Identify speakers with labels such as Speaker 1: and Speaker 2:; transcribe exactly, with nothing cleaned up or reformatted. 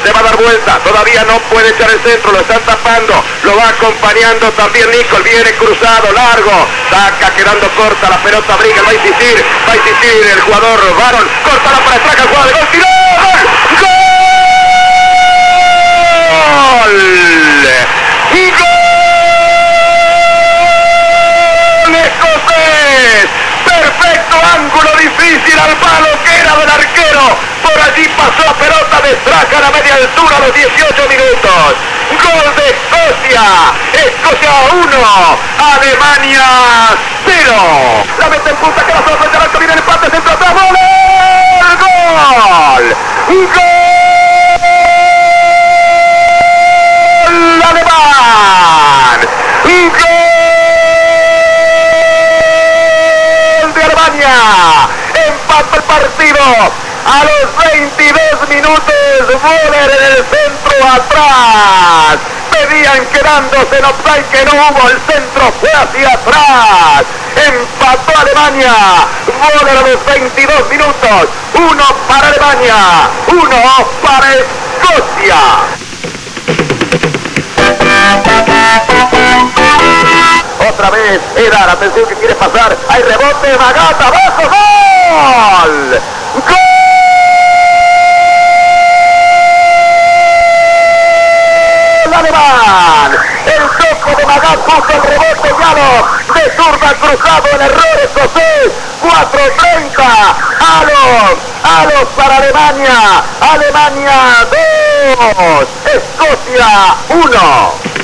Speaker 1: se va a dar vuelta, todavía no puede echar el centro, lo están tapando, lo va acompañando también Nicol, viene cruzado, largo, saca quedando corta la pelota, Briga, va a insistir, va a insistir el jugador Baron, corta la para atrás, jugada de gol, tiró, gol, gol, gol, escocés, perfecto ángulo, difícil al palo que era del arquero, por allí pasó la pelota de Strachan a media altura a los dieciocho minutos, gol de Escocia, Escocia uno, Alemania cero, la mete en punta que la sola frente al arco, viene el empate, centro atrás, gol, gol, gol, alemán, gol de Alemania, empata el partido. A los veintidós minutos, Voller en el centro atrás. Pedían quedándose en offside que no hubo, el centro fue hacia atrás. Empató Alemania. Voller a los veintidós minutos. Uno para Alemania, uno para Escocia. Otra vez Edar, atención que quiere pasar. Hay rebote, Magath abajo, gol. ¡Gol! Alemán, el toque de Magath puso el rebote llano de zurda cruzado, el error escocés, cuatro treinta, Alos, Alos para Alemania, Alemania dos, Escocia uno.